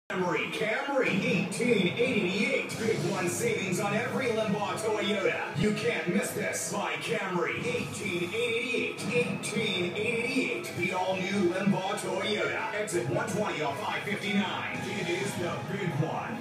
Camry 1888. Big one savings on every Limbaugh Toyota. You can't miss this. Buy Camry 1888. 1888. The all-new Limbaugh Toyota. Exit 120 off I-59. It is the big one.